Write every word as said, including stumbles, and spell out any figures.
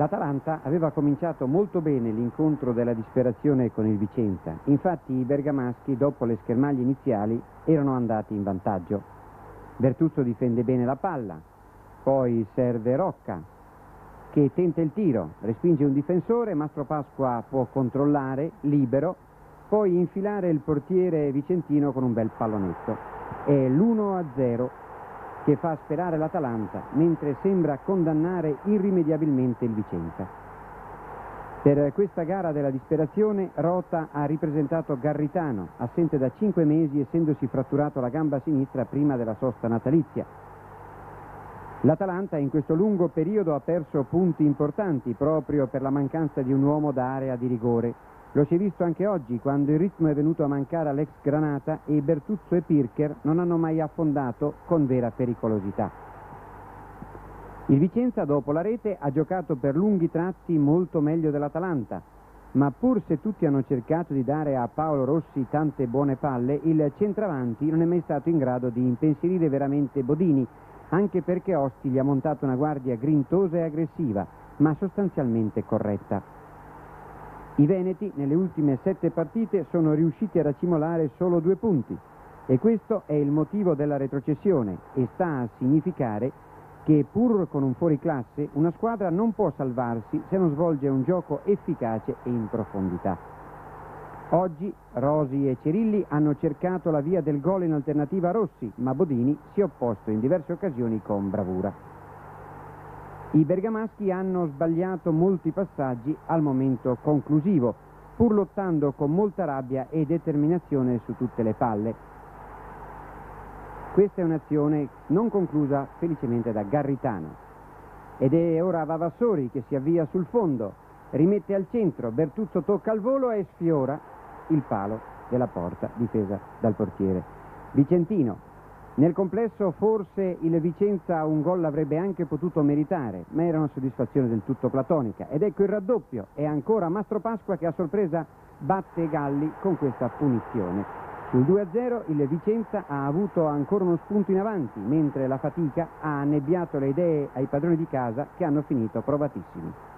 L'Atalanta aveva cominciato molto bene l'incontro della disperazione con il Vicenza. Infatti i bergamaschi, dopo le schermaglie iniziali, erano andati in vantaggio. Bertuzzo difende bene la palla, poi serve Rocca, che tenta il tiro, respinge un difensore, Mastropasqua può controllare, libero, poi infilare il portiere vicentino con un bel pallonetto. È l'uno a zero che fa sperare l'Atalanta, mentre sembra condannare irrimediabilmente il Vicenza. Per questa gara della disperazione Rota ha ripresentato Garritano, assente da cinque mesi essendosi fratturato la gamba sinistra prima della sosta natalizia. L'Atalanta in questo lungo periodo ha perso punti importanti proprio per la mancanza di un uomo da area di rigore. Lo si è visto anche oggi, quando il ritmo è venuto a mancare all'ex Granata e Bertuzzo e Pirker non hanno mai affondato con vera pericolosità. Il Vicenza, dopo la rete, ha giocato per lunghi tratti molto meglio dell'Atalanta, ma pur se tutti hanno cercato di dare a Paolo Rossi tante buone palle, il centravanti non è mai stato in grado di impensierire veramente Bodini, anche perché Osti gli ha montato una guardia grintosa e aggressiva, ma sostanzialmente corretta. I veneti nelle ultime sette partite sono riusciti a racimolare solo due punti e questo è il motivo della retrocessione e sta a significare che pur con un fuoriclasse una squadra non può salvarsi se non svolge un gioco efficace e in profondità. Oggi Rosi e Cirilli hanno cercato la via del gol in alternativa a Rossi, ma Bodini si è opposto in diverse occasioni con bravura. I bergamaschi hanno sbagliato molti passaggi al momento conclusivo, pur lottando con molta rabbia e determinazione su tutte le palle. Questa è un'azione non conclusa felicemente da Garritano. Ed è ora Vavassori che si avvia sul fondo, rimette al centro, Bertuzzo tocca al volo e sfiora il palo della porta difesa dal portiere vicentino. Nel complesso forse il Vicenza un gol l'avrebbe anche potuto meritare, ma era una soddisfazione del tutto platonica. Ed ecco il raddoppio, è ancora Mastropasqua che a sorpresa batte Galli con questa punizione. Sul due a zero il Vicenza ha avuto ancora uno spunto in avanti, mentre la fatica ha annebbiato le idee ai padroni di casa che hanno finito provatissimi.